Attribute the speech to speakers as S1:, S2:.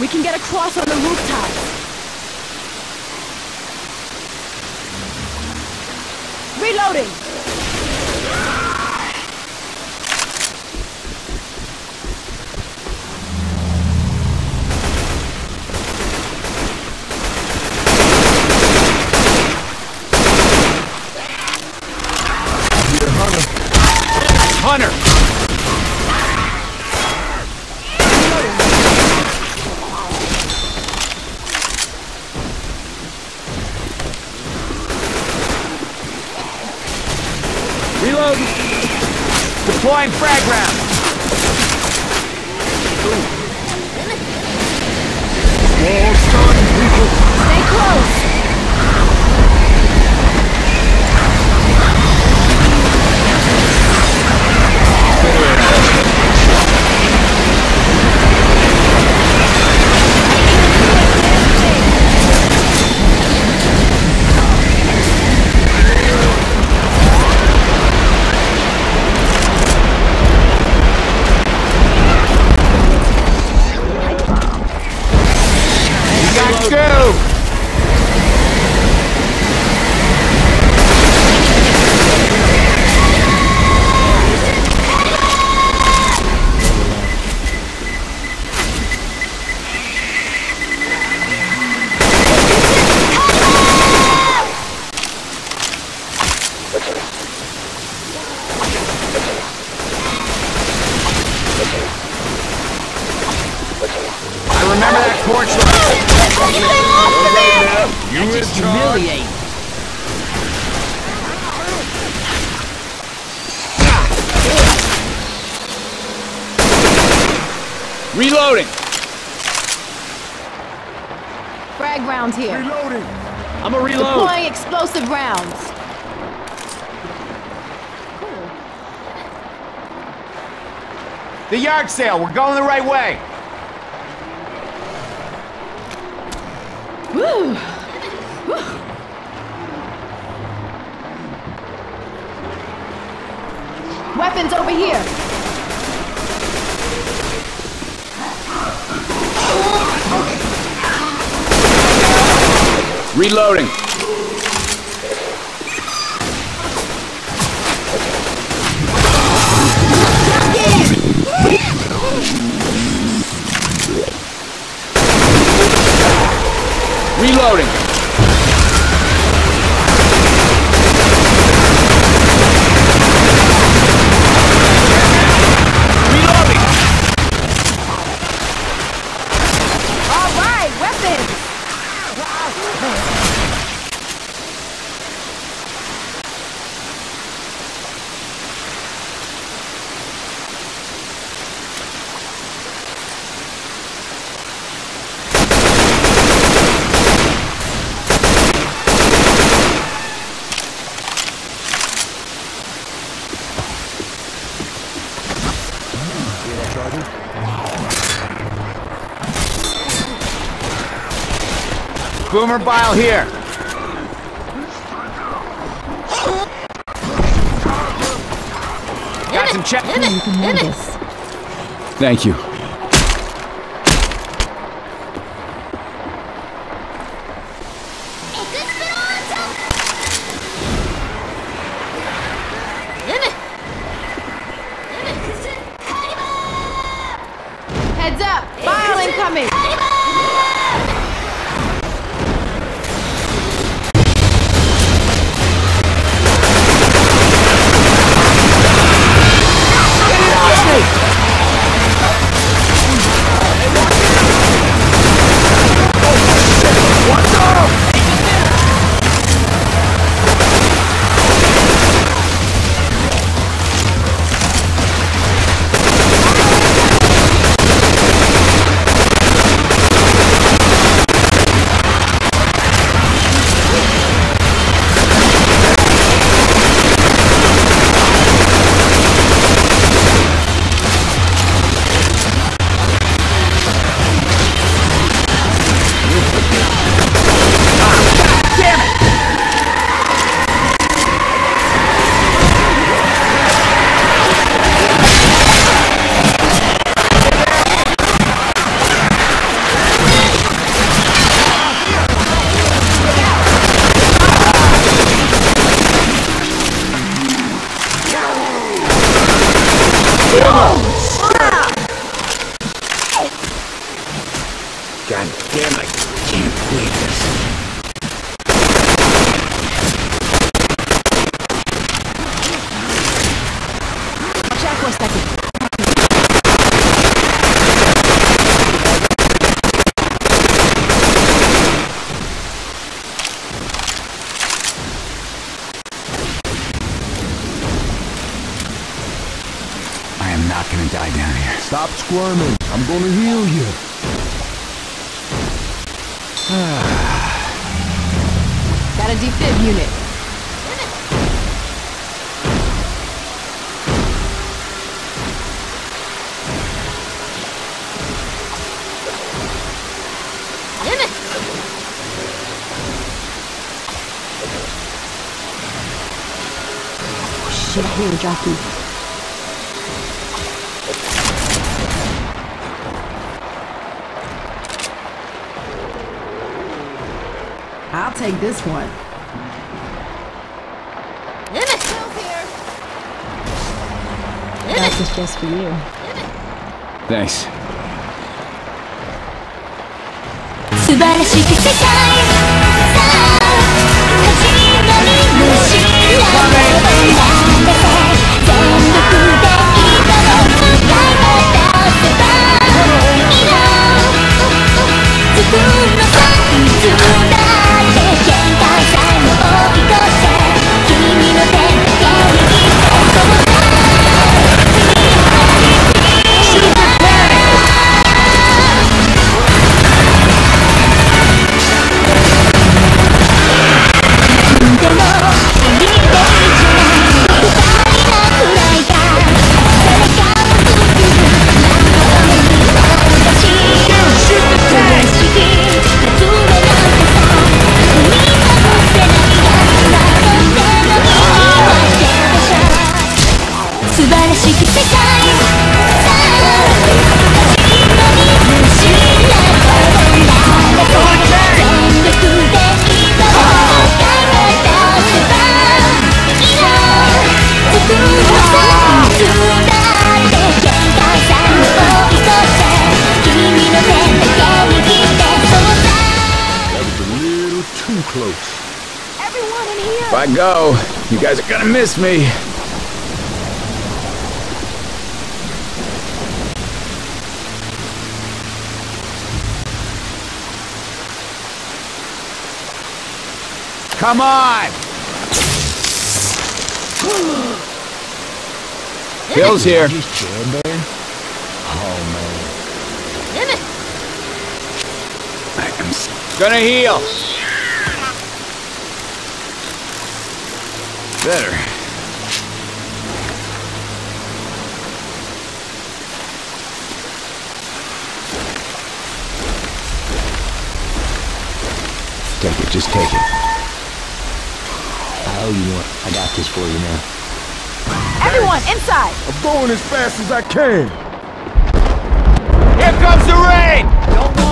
S1: We can get across on the rooftops. Reloading!
S2: Hunter! Reload! Deploying frag round! Wall's done, people!
S1: Stay close!
S2: Remember that porch light? You in charge? Reloading.
S1: Frag rounds here.
S2: Reloading. I'm a reload.
S1: Deploying explosive rounds.
S2: The yard sale. We're going the right way.
S1: Woo. Woo. Weapons over here.
S2: Reloading. Reloading. Reloading.
S1: All right, weapons.
S2: Boomer Bile here. Got some check. Thank you.
S1: Heads up! Bile incoming!
S3: Stop squirming. I'm gonna heal you.
S1: Got a defib unit.
S4: Oh shit, I hear a jockey.
S1: I'll take this one.
S4: This is just for you.
S2: Thanks.
S5: 素晴らしき世界さあ始まりもしないなんて全力で今を向かい出せばいいの自分のサイズだって限界さえも追い越せ君の手だけにそうだ
S2: If I go, you guys are gonna miss me. Come on! Bill's here.
S3: Just chilling there? Oh, man.
S2: I'm gonna heal. Better.
S3: Take it, just take it.
S6: Oh, you know what? I got this for you now.
S1: Everyone, inside!
S3: I'm going as fast as I can.
S2: Here comes the rain! Don't